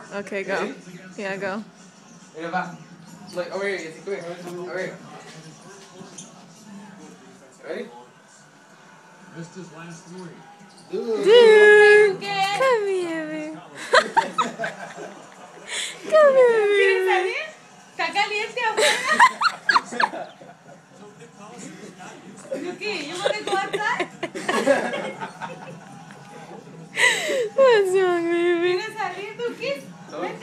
Okay, go. Ready? Yeah, go. Mira, va. Like, over here, Jesse, quick. Over here. Ready? Missed his last three. Dude, come here, baby. Come here, ¿Quieres baby. salir? ¿Está caliente afuera? Yuki, you want to go outside? What's wrong, baby? ¿Quieres salir, Yuki? No, Vente.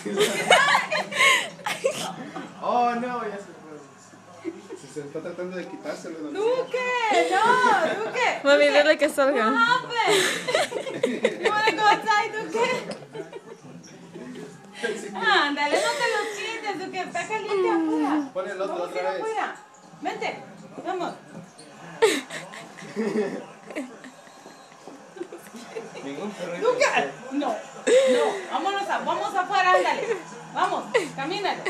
Oh, no, ya se fue. Se está tratando de quitárselo. ¿No? Duque, no, Duque. Mami, Duque, dile que what salga. happened? You want to go outside, Duque? Ándale, no te los quites, Duque, está caliente afuera. Pon el otro Vamos a ir otra vez. afuera. Vente, vamos. Ningún perrito. Duque, no, vamos afuera, ándale. Vamos, camínale.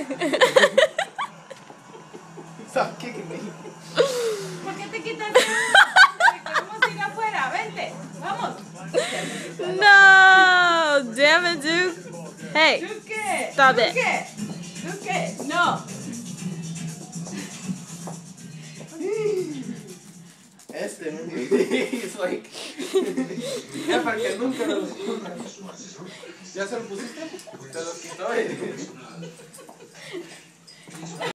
Stop kicking me. ¿Por qué te quitas eso? Queremos ir afuera, vente, vamos. No! Damn it, Duke. Hey, Duque, Stop it. Duque, no. Este, man. It's like. Ya para que nunca lo pongas. ¿Ya se lo pusiste? Te lo quitó.